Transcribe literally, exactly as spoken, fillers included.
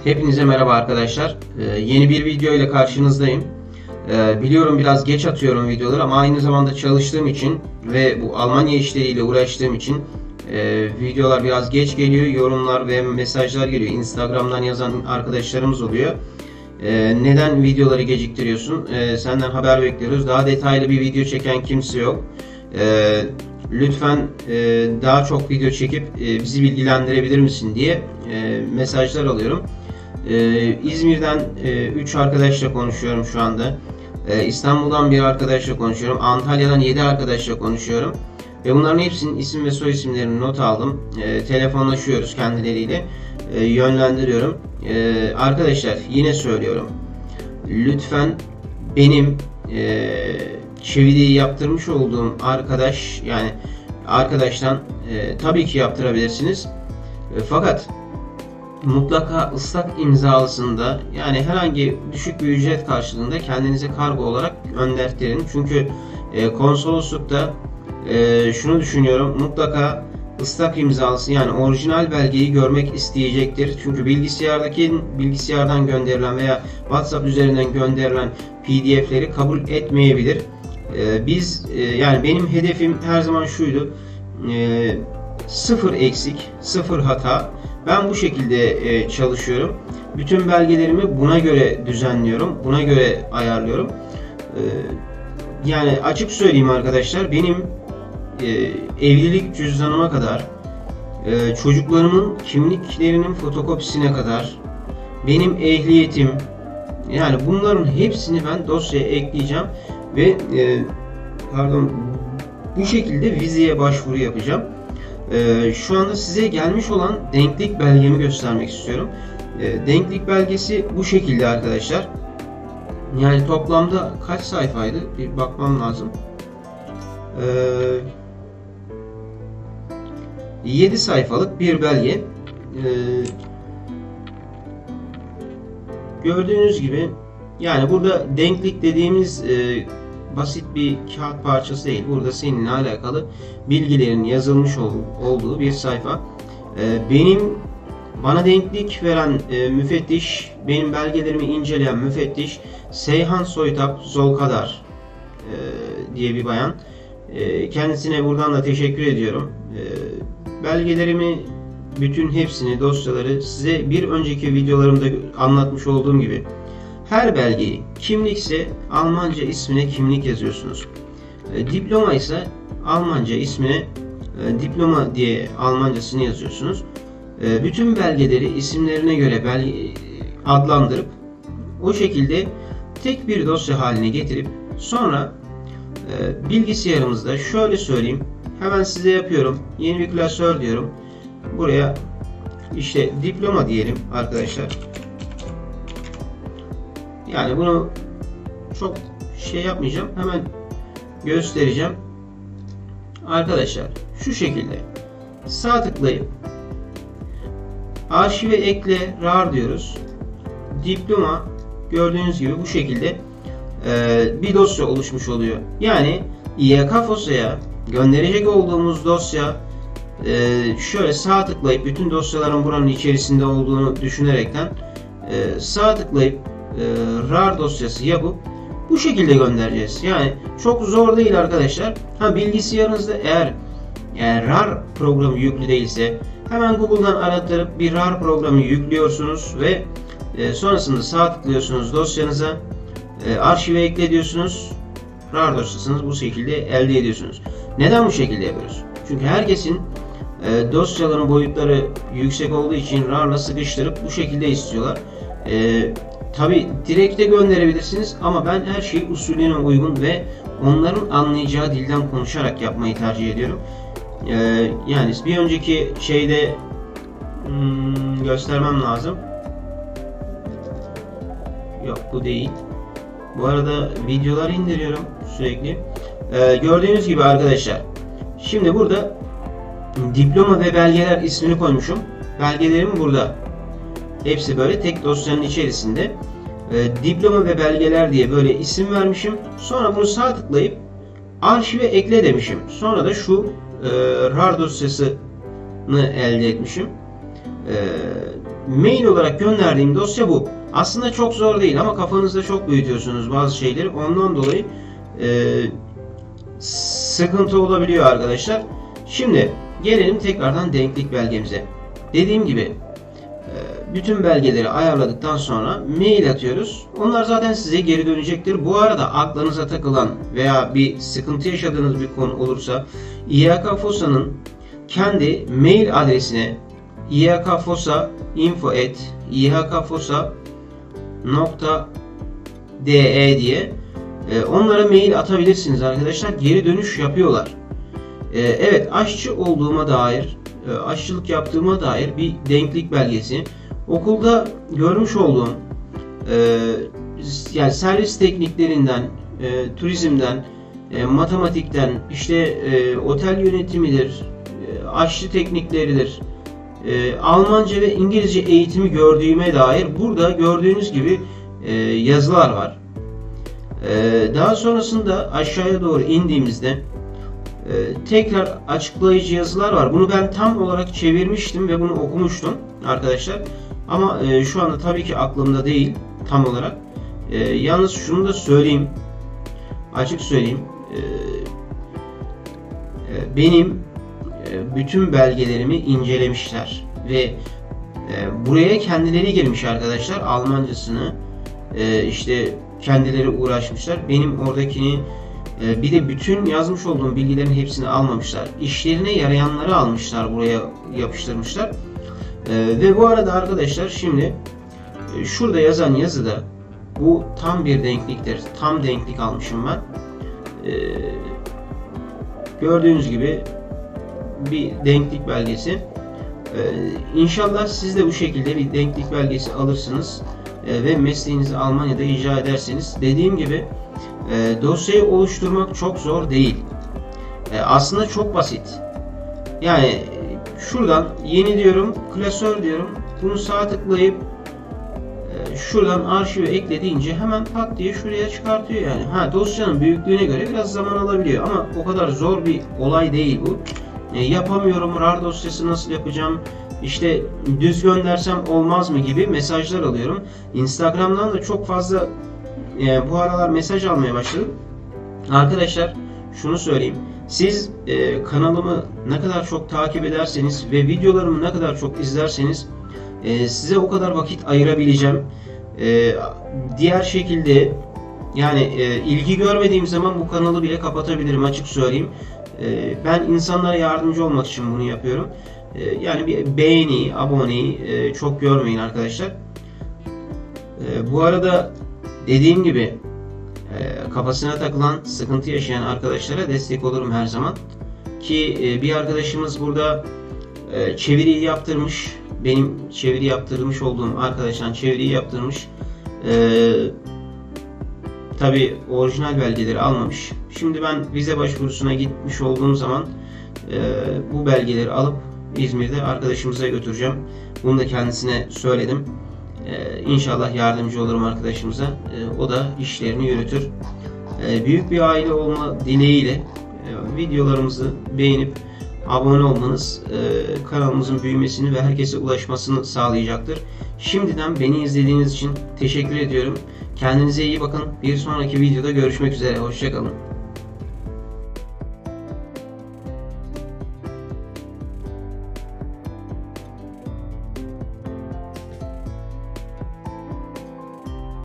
Hepinize merhaba arkadaşlar. Ee, yeni bir video ile karşınızdayım. Ee, biliyorum biraz geç atıyorum videoları ama aynı zamanda çalıştığım için ve bu Almanya işleriyle uğraştığım için e, videolar biraz geç geliyor. Yorumlar ve mesajlar geliyor. Instagram'dan yazan arkadaşlarımız oluyor. Ee, neden videoları geciktiriyorsun? Ee, senden haber bekliyoruz. Daha detaylı bir video çeken kimse yok. Ee, lütfen e, daha çok video çekip e, bizi bilgilendirebilir misin diye e, mesajlar alıyorum. Ee, İzmir'den üç e, arkadaşla konuşuyorum şu anda. Ee, İstanbul'dan bir arkadaşla konuşuyorum. Antalya'dan yedi arkadaşla konuşuyorum. Ve bunların hepsinin isim ve soy isimlerini not aldım. Ee, telefonlaşıyoruz kendileriyle. Ee, yönlendiriyorum. Ee, arkadaşlar yine söylüyorum. Lütfen benim e, çeviriyi yaptırmış olduğum arkadaş, yani arkadaştan e, tabii ki yaptırabilirsiniz. E, fakat mutlaka ıslak imzalısında, yani herhangi düşük bir ücret karşılığında kendinize kargo olarak göndertirin. Çünkü e, konsoloslukta e, şunu düşünüyorum, mutlaka ıslak imzalısı, yani orijinal belgeyi görmek isteyecektir. Çünkü bilgisayardaki bilgisayardan gönderilen veya WhatsApp üzerinden gönderilen P D F'leri kabul etmeyebilir. E, biz e, yani benim hedefim her zaman şuydu: e, sıfır eksik, sıfır hata. Ben bu şekilde e, çalışıyorum. Bütün belgelerimi buna göre düzenliyorum. Buna göre ayarlıyorum. E, yani açık söyleyeyim arkadaşlar, benim e, evlilik cüzdanıma kadar, e, çocuklarımın kimliklerinin fotokopisine kadar, benim ehliyetim, yani bunların hepsini ben dosyaya ekleyeceğim ve e, pardon bu şekilde vizeye başvuru yapacağım. Ee, şu anda size gelmiş olan denklik belgemi göstermek istiyorum. Ee, denklik belgesi bu şekilde arkadaşlar. Yani toplamda kaç sayfaydı? Bir bakmam lazım. Ee, yedi sayfalık bir belge. Ee, gördüğünüz gibi, yani burada denklik dediğimiz e, basit bir kağıt parçası değil. Burada seninle alakalı bilgilerin yazılmış ol, olduğu bir sayfa. Ee, benim bana denklik veren e, müfettiş, benim belgelerimi inceleyen müfettiş Seyhan Soytap Zolkadar e, diye bir bayan. E, kendisine buradan da teşekkür ediyorum. E, belgelerimi, bütün hepsini, dosyaları size bir önceki videolarımda anlatmış olduğum gibi, her belgeyi, kimlikse Almanca ismine kimlik yazıyorsunuz. E, diploma ise Almanca ismine e, diploma diye Almancasını yazıyorsunuz. E, bütün belgeleri isimlerine göre belge, adlandırıp o şekilde tek bir dosya haline getirip sonra e, bilgisayarımızda, şöyle söyleyeyim, hemen size yapıyorum. Yeni bir klasör diyorum. Buraya işte diploma diyelim arkadaşlar. Yani bunu çok şey yapmayacağım. Hemen göstereceğim. Arkadaşlar şu şekilde sağ tıklayıp arşive ekle rar diyoruz. Diploma, gördüğünüz gibi bu şekilde e, bir dosya oluşmuş oluyor. Yani İ Y K Fossa'ya gönderecek olduğumuz dosya, e, şöyle sağ tıklayıp, bütün dosyaların buranın içerisinde olduğunu düşünerekten e, sağ tıklayıp E, rar dosyası yapıp bu şekilde göndereceğiz. Yani çok zor değil arkadaşlar. Ha, bilgisayarınızda eğer yani rar programı yüklü değilse hemen Google'dan arattırıp bir rar programı yüklüyorsunuz ve e, sonrasında sağ tıklıyorsunuz dosyanıza, e, arşive ekle diyorsunuz. Rar dosyasını bu şekilde elde ediyorsunuz. Neden bu şekilde yapıyoruz? Çünkü herkesin e, dosyaların boyutları yüksek olduğu için rarla sıkıştırıp bu şekilde istiyorlar. E, Tabi direkt de gönderebilirsiniz ama ben her şeyi usulüne uygun ve onların anlayacağı dilden konuşarak yapmayı tercih ediyorum. Ee, yani bir önceki şeyde hmm, göstermem lazım. Yok, bu değil. Bu arada videolar indiriyorum sürekli. Ee, gördüğünüz gibi arkadaşlar. Şimdi burada diploma ve belgeler ismini koymuşum. Belgelerim burada. Hepsi böyle tek dosyanın içerisinde. E, diploma ve belgeler diye böyle isim vermişim. Sonra bunu sağ tıklayıp arşive ekle demişim. Sonra da şu e, rar dosyasını elde etmişim. E, mail olarak gönderdiğim dosya bu. Aslında çok zor değil ama kafanızda çok büyütüyorsunuz bazı şeyleri. Ondan dolayı e, sıkıntı olabiliyor arkadaşlar. Şimdi gelelim tekrardan denklik belgemize. Dediğim gibi bütün belgeleri ayarladıktan sonra mail atıyoruz. Onlar zaten size geri dönecektir. Bu arada aklınıza takılan veya bir sıkıntı yaşadığınız bir konu olursa İ H K Fosa'nın kendi mail adresine i h k fosa info at i h k fosa nokta d e diye onlara mail atabilirsiniz arkadaşlar. Geri dönüş yapıyorlar. Evet, aşçı olduğuma dair, aşçılık yaptığıma dair bir denklik belgesi. Okulda görmüş olduğum yani servis tekniklerinden, turizmden, matematikten, işte otel yönetimidir, aşçı teknikleridir, Almanca ve İngilizce eğitimi gördüğüme dair burada gördüğünüz gibi yazılar var. Daha sonrasında aşağıya doğru indiğimizde tekrar açıklayıcı yazılar var. Bunu ben tam olarak çevirmiştim ve bunu okumuştum arkadaşlar. Ama şu anda tabii ki aklımda değil tam olarak. Yalnız şunu da söyleyeyim, açık söyleyeyim. Benim bütün belgelerimi incelemişler ve buraya kendileri girmiş arkadaşlar. Almancasını işte kendileri uğraşmışlar. Benim oradakini bir de bütün yazmış olduğum bilgilerin hepsini almamışlar. İşlerine yarayanları almışlar, buraya yapıştırmışlar. Ve bu arada arkadaşlar şimdi şurada yazan yazıda bu tam bir denkliktir. Tam denklik almışım ben. Gördüğünüz gibi bir denklik belgesi. İnşallah siz de bu şekilde bir denklik belgesi alırsınız ve mesleğinizi Almanya'da icra ederseniz. Dediğim gibi dosyayı oluşturmak çok zor değil. Aslında çok basit. Yani şuradan yeni diyorum, klasör diyorum. Bunu sağ tıklayıp şuradan arşive ekle deyince hemen pat diye şuraya çıkartıyor yani. Ha, dosyanın büyüklüğüne göre biraz zaman alabiliyor ama o kadar zor bir olay değil bu. E, yapamıyorum, rar dosyası nasıl yapacağım, işte düz göndersem olmaz mı gibi mesajlar alıyorum. Instagram'dan da çok fazla e, bu aralar mesaj almaya başladım. Arkadaşlar şunu söyleyeyim. Siz e, kanalımı ne kadar çok takip ederseniz ve videolarımı ne kadar çok izlerseniz e, size o kadar vakit ayırabileceğim. E, diğer şekilde yani e, ilgi görmediğim zaman bu kanalı bile kapatabilirim, açık söyleyeyim. E, ben insanlara yardımcı olmak için bunu yapıyorum. E, yani bir beğeni, aboneyi e, çok görmeyin arkadaşlar. E, bu arada dediğim gibi e, kafasına takılan, sıkıntı yaşayan arkadaşlara destek olurum her zaman. Ki e, bir arkadaşımız burada e, çeviriyi yaptırmış. Benim çeviri yaptırmış olduğum arkadaştan çeviriyi yaptırmış. Ee, Tabi orijinal belgeleri almamış. Şimdi ben vize başvurusuna gitmiş olduğum zaman e, bu belgeleri alıp İzmir'de arkadaşımıza götüreceğim. Bunu da kendisine söyledim. Ee, İnşallah yardımcı olurum arkadaşımıza. Ee, o da işlerini yürütür. Ee, büyük bir aile olma dileğiyle e, videolarımızı beğenip abone olmanız e, kanalımızın büyümesini ve herkese ulaşmasını sağlayacaktır. Şimdiden beni izlediğiniz için teşekkür ediyorum. Kendinize iyi bakın. Bir sonraki videoda görüşmek üzere. Hoşça kalın.